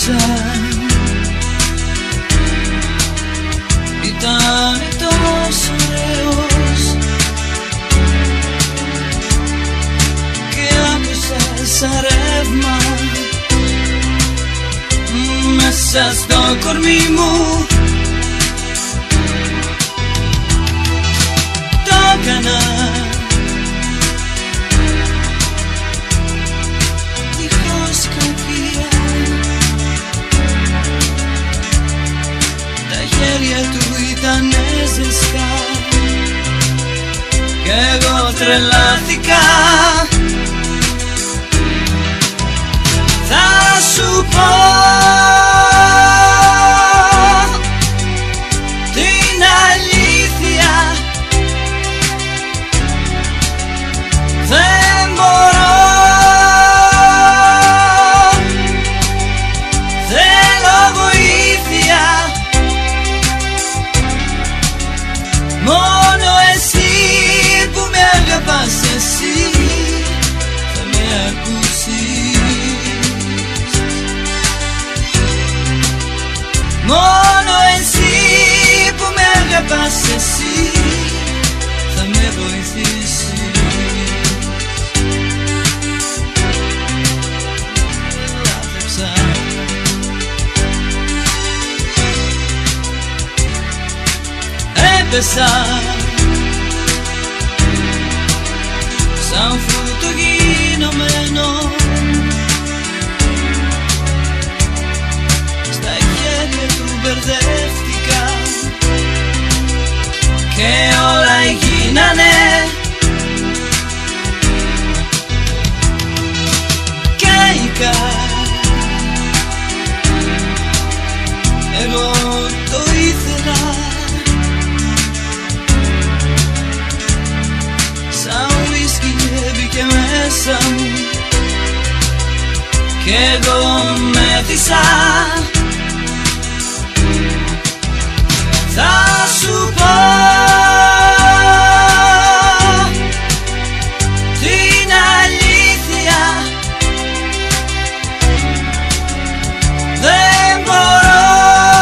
έπεσα. Ήταν τόσο ωραίος και άκουσα σαν ρεύμα μέσα στο κορμί μου. Το έκανα δίχως κακία. Τα χέρια του ήτανε ζεστά κι εγώ τρελάθηκα. Θα σου πω την αλήθεια, δεν μπορώ, θέλω βοήθεια. Μόνο εσύ που με αγαπάς, εσύ θα με ακούσεις. Μόνο εσύ που με αγαπάς, εσύ θα με βοηθήσεις. Λάθεψα. Έπεσα σαν φρούτο γινωμένο στα χέρια του μπερδεύτηκα και όλα γίνανε κάηκα. Εγώ το ήθελα σαν ουίσκι έμπηκε μέσα μου κι εγώ μέθησα. Θα σου πω την αλήθεια, δεν μπορώ,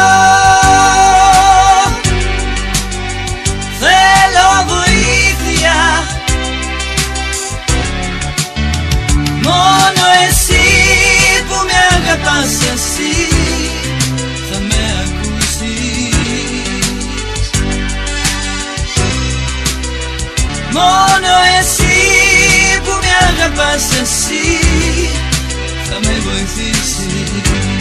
θέλω βοήθεια. Μόνο εσύ που με αγαπάς, εσύ θα με ακούσεις. Μόνο εσύ που με αγαπάς, εσύ θα με βοηθήσεις.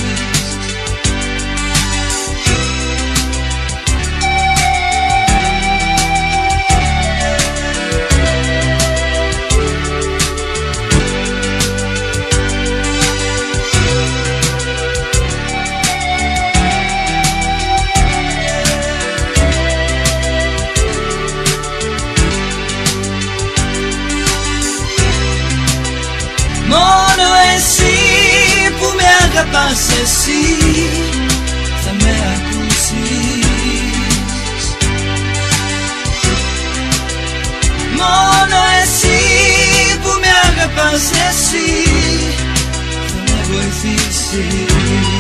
Μόνο εσύ που με αγαπάς, εσύ θα με ακούσεις. Μόνο εσύ που με αγαπάς, εσύ θα με βοηθήσεις.